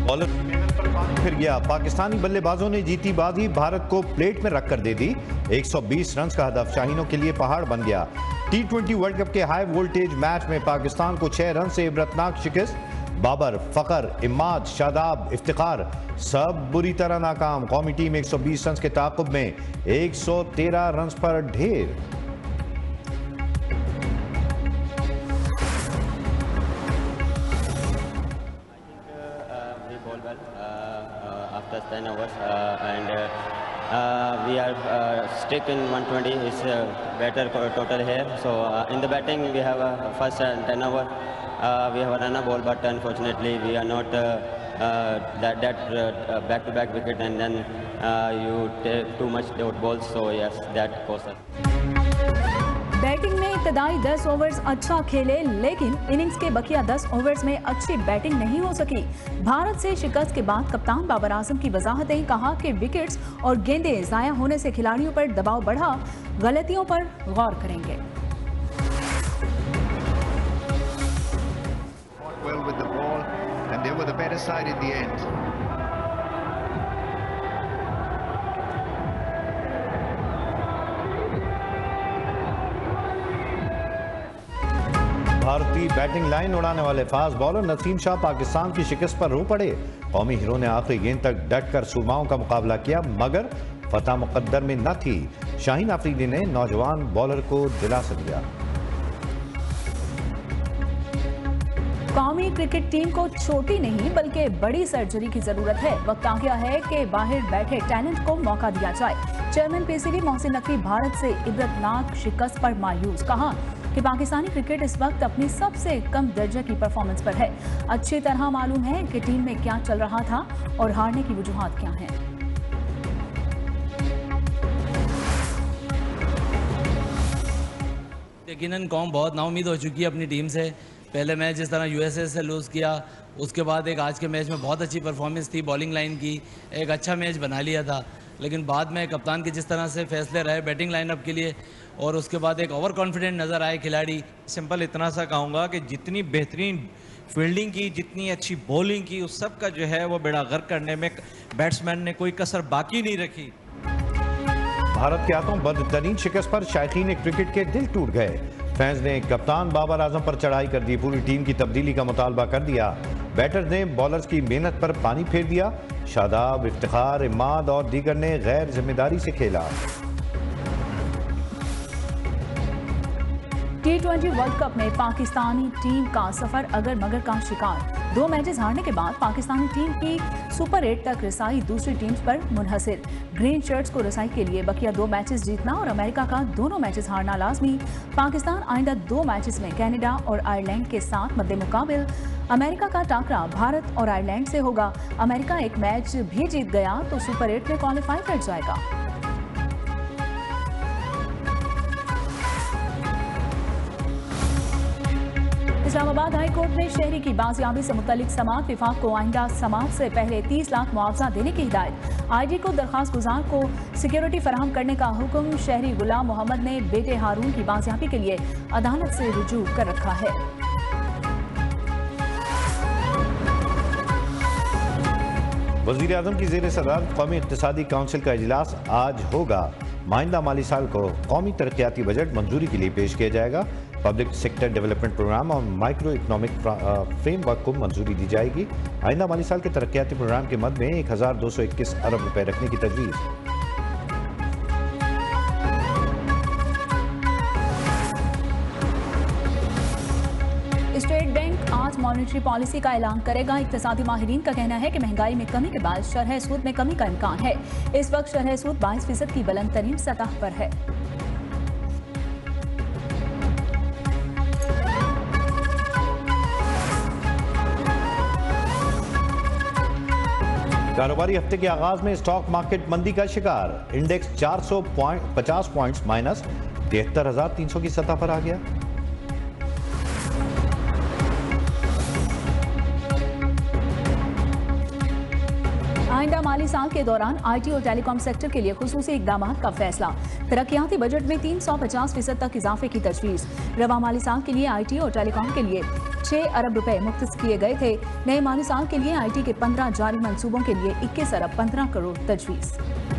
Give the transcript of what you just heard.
Bowler फिर गया। पाकिस्तानी बल्लेबाजों ने जीती बाजी, भारत को प्लेट में रखकर दे दी। 120 रन का हदफ शाहीनों के लिए पहाड़ बन गया। T20 वर्ल्ड कप के हाई वोल्टेज मैच में पाकिस्तान को 6 रन से इबरतनाक शिकस्त। बाबर, फखर, इमाद, शादाब, इफ्तिखार सब बुरी तरह नाकाम। कौमी टीम 120 रन के ताक़ुब में 113 रन पर ढेर। After 10 hours and we are stick in 120 is better total here. So in the batting we have first 10 hour we have a runner ball, but unfortunately we are not that back-to-back wicket, and then you take too much dot balls. So yes, that cost us. Batting में इब्तदाई 10 overs अच्छा खेले, लेकिन innings के बकिया 10 overs में अच्छी batting नहीं हो सकी। भारत से शिकस्त के बाद कप्तान बाबर आजम की वजाहतें, कहा कि विकेट्स और गेंदें जाया होने से खिलाड़ियों पर दबाव बढ़ा, गलतियों पर गौर करेंगे। भारतीय बैटिंग लाइन उड़ाने वाले फास्ट बॉलर नसीम शाह पाकिस्तान की शिकस्त पर रो पड़े। कौमी हीरो ने आखिरी गेंद तक डट कर सुरमाओं का मुकाबला किया, मगर फतह मुकद्दर में न थी। शाहीन अफरीदी ने नौजवान बॉलर को दिलासा दिया। कौमी क्रिकेट टीम को छोटी नहीं बल्कि बड़ी सर्जरी की जरूरत है। वक्त आ गया है कि बाहर बैठे टैलेंट को मौका दिया जाए। चेयरमैन पीसीबी मोहसिन नकवी भारत से इबरतनाक शिकस्त पर मायूस, कहा कि पाकिस्तानी क्रिकेट इस वक्त अपनी सबसे कम दर्जे की परफॉर्मेंस पर है। अच्छी तरह मालूम है कि टीम में क्या चल रहा था और हारने की वजूहात क्या हैं। यकीनन कौम बहुत नाउम्मीद हो चुकी है अपनी टीम से। पहले मैच जिस तरह यूएसए से लूज़ किया, उसके बाद एक आज के मैच में बहुत अच्छी परफॉर्मेंस थी, बॉलिंग लाइन की एक अच्छा मैच बना लिया था, लेकिन बाद में कप्तान के जिस तरह से फैसले रहे बैटिंग लाइनअप के लिए, और उसके बाद एक ओवर कॉन्फिडेंट नज़र आए खिलाड़ी। सिंपल इतना सा कहूँगा कि जितनी बेहतरीन फील्डिंग की, जितनी अच्छी बॉलिंग की, उस सब का जो है वो बेड़ा गर्क करने में बैट्समैन ने कोई कसर बाकी नहीं रखी। भारत के हाथों बदतरीन शिकस्त पर शायकीन क्रिकेट के दिल टूट गए। फैंस ने कप्तान बाबर आजम पर चढ़ाई कर दी, पूरी टीम की तब्दीली का मुतालबा कर दिया। बैटर्स ने बॉलर्स की मेहनत पर पानी फेर दिया। शादाब, इफ्तिखार, इमाद और दीगर ने गैर जिम्मेदारी से खेला। T20 वर्ल्ड कप में पाकिस्तानी टीम का सफर अगर मगर का शिकार। 2 मैचेस हारने के बाद पाकिस्तानी टीम की सुपर 8 तक रसाई दूसरी टीम्स पर मुनहसिर। ग्रीन शर्ट्स को रसाई के लिए बकिया 2 मैचेस जीतना और अमेरिका का दोनों मैचेस हारना लाजमी। पाकिस्तान आइंदा 2 मैचेस में कनाडा और आयरलैंड के साथ मद्दे मुकाबिल। अमेरिका का टाकरा भारत और आयरलैंड से होगा। अमेरिका एक मैच भी जीत गया तो सुपर 8 में क्वालिफाई कर जाएगा। इस्लामाबाद हाई कोर्ट ने शहरी की बाजियाबी से मुतल्लिक समाअत विफाक को आइंदा समाअत से पहले 30 लाख मुआवजा देने की हिदायत। आईजी को दरखास्त गुजार को सिक्योरिटी फराहम करने का हुक्म। शहरी गुलाम मोहम्मद ने बेटे हारून की बाजियाबी के लिए अदालत से रुजू कर रखा है। वज़ीर आज़म की ज़ेर सदारत कौमी इक़्तिसादी काउंसिल का इजलास आज होगा। माइंदा माली साल को कौमी तरक्याती बजट मंजूरी के लिए पेश किया जाएगा। पब्लिक सेक्टर डेवलपमेंट प्रोग्राम और माइक्रो इकनॉमिक फ्रेमवर्क को मंजूरी दी जाएगी। आइंदा माली साल के तरक्याती प्रोग्राम के मद में 1221 अरब रुपए रखने की तजवीज़। स्टेट बैंक आज मॉनेटरी पॉलिसी का ऐलान करेगा। इक़्तिसादी माहिरीन का कहना है कि महंगाई में कमी के बाद शरह सूद में कमी का इम्कान है। इस वक्त शरह सूद 22% की बुलंद तरीन सतह पर है। कारोबारी हफ्ते के आगाज में स्टॉक मार्केट मंदी का शिकार। इंडेक्स 450 पॉइंट्स माइनस 73,300 की सतह पर आ गया। आइंदा माली साल के दौरान आईटी और टेलीकॉम सेक्टर के लिए खुसूसी इक़दाम का फैसला। तरक्याती बजट में 350% तक इजाफे की तजवीज़। रवा माली साल के लिए आईटी और टेलीकॉम के लिए 6 अरब रुपए मुख्तस किए गए थे। नए माली साल के लिए IT के 15 जारी मंसूबों के लिए 21 अरब 15 करोड़ तजवीज़।